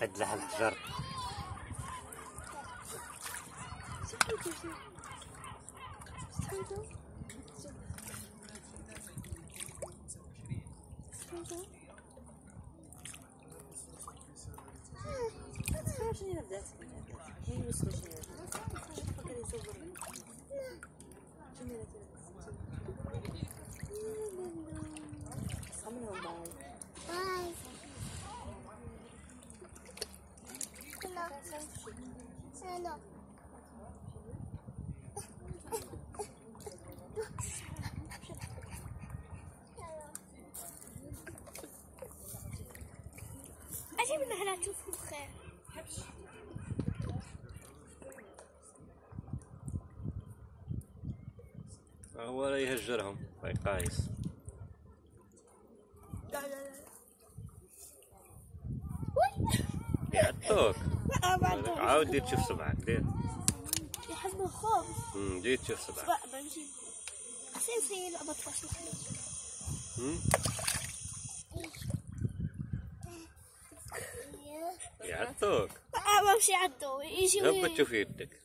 أدلح الحجر. أجيب لنا تشوفوا خير. هو لا يهجرهم قايس. لا لا لا يعطوك. عاود دير تشوف صبعك دير. يحسبوا خوف. دير تشوف صبعك. بنجيب. سي لعبة فاشل. يعطوك. ما مشي عدو يجي. هبط تشوف يدك.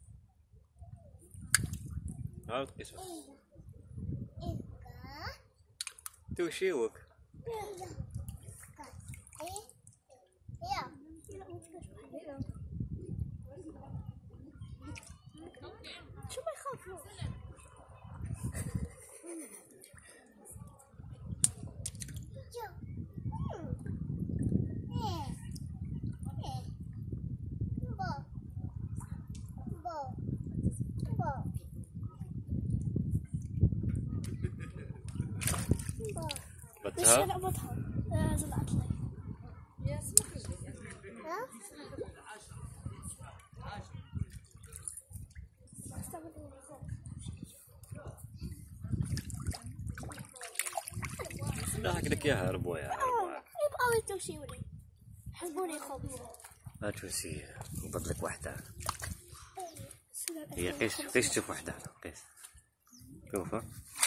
عاود قيس. توشيوك. شو ما يخافوا. بتها؟ وش لعبتها؟ زلعت لي. لا هكذاك يا ربويا. يبقوا يتوشيوني. حسبوني خبز. لا توسي نبضلك واحدة. هي قيس تشوف واحدة قيس. شوفها.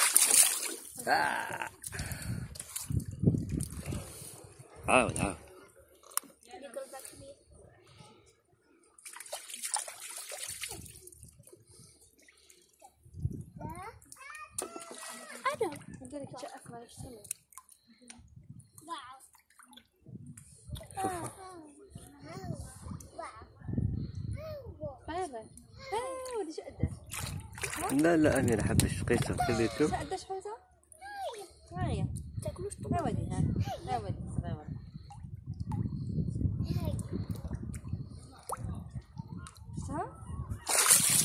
عاود. لا أنا نحبش قيسة خليته. قداش حوزة؟ هاي تاكلوش لا ودي لا ودي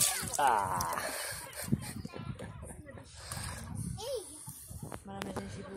شفتها؟